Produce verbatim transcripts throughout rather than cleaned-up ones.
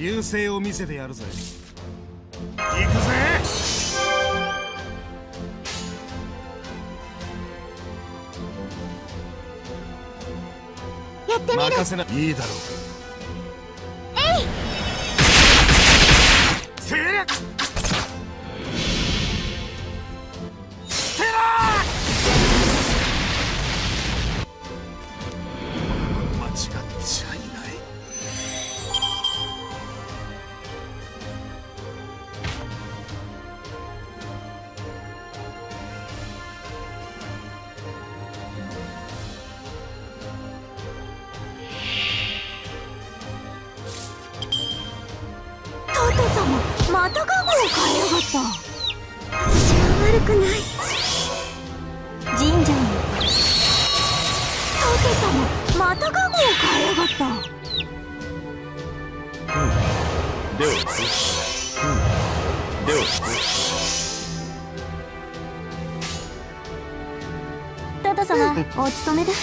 流星を見せてやるぜ。行くぜ。 やってみる。 任せな。いいだろう。 えい。 せや。ステラー。間違っちゃいない。 トト様、またガムを買いやがった。私は悪くない。神社にトト様、またガムを買いやがった。 うん。では、うん。では、 トト様、お勤めだ。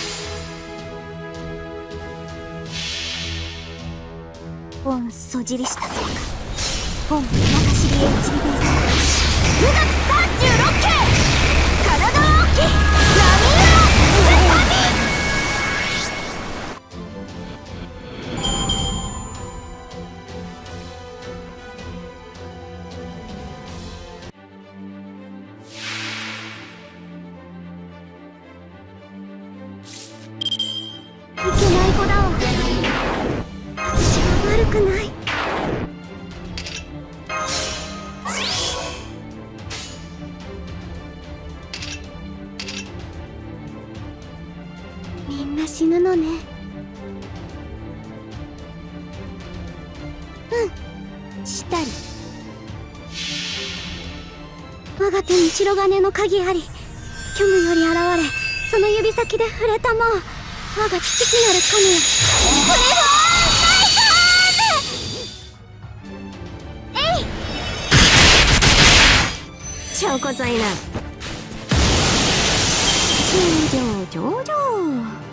本そじりしたそうか。本中知りエイチビーベース無学さんじゅうろっけい体は大きい波色セサミいけない子だわ。私は悪くない。みんな死ぬのね。うん、したり。我が手に白金の鍵あり。虚無より現れ、その指先で触れたまま我が父なる神よ。これはえい。ちょこざいな。尋常上々。